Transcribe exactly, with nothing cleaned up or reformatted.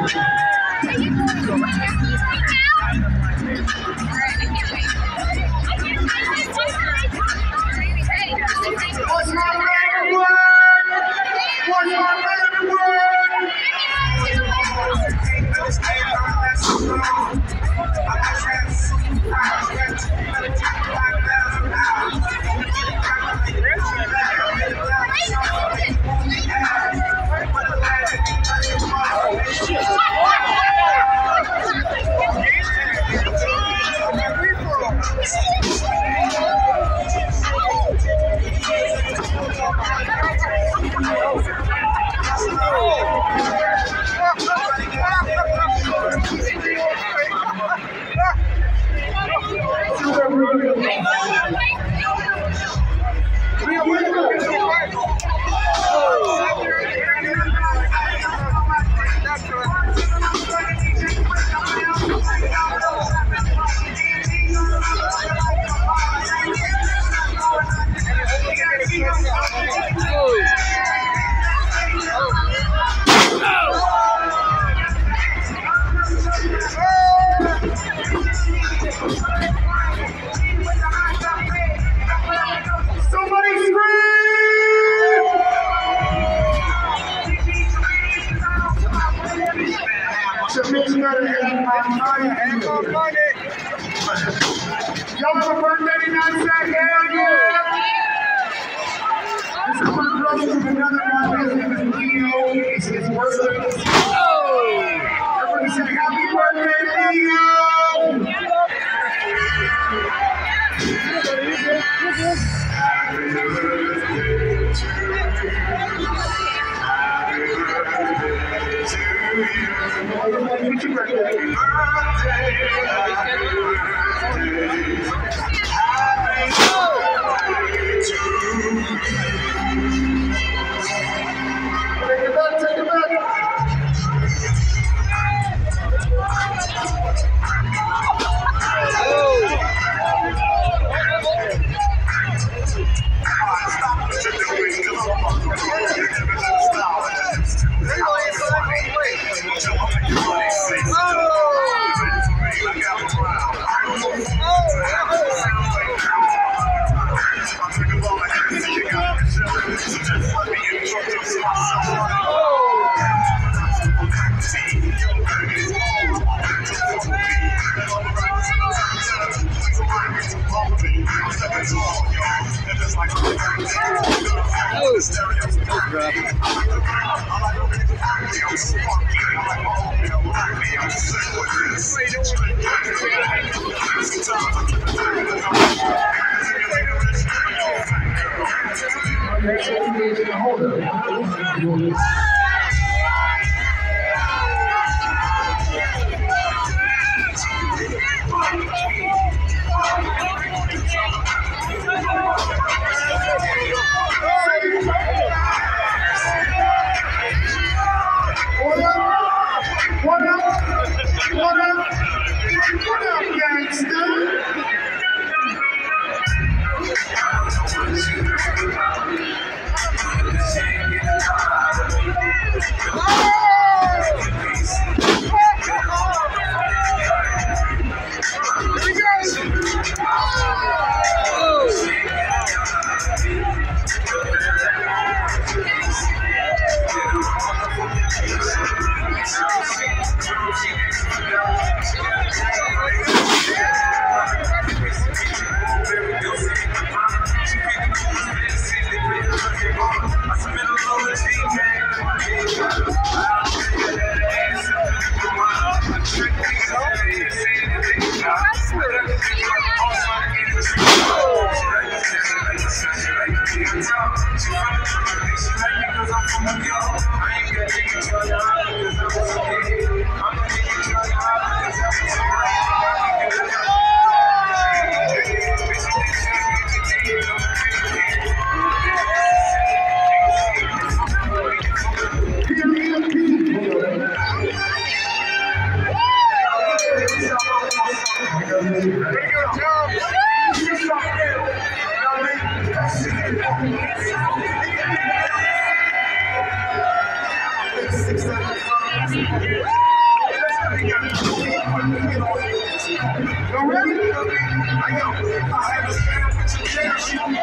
What's my favorite word? What's my favorite word? Somebody scream! Submit better than my money. Y'all have a birthday tonight, say hell yeah! This is my brother from another mother. His name is Leo. It's his birthday. Everybody say happy birthday, Leo! Happy birthday to you. Take it back, take it back. What up? What up? What up, gangster? Six, seven, five, I had a stand with your generation.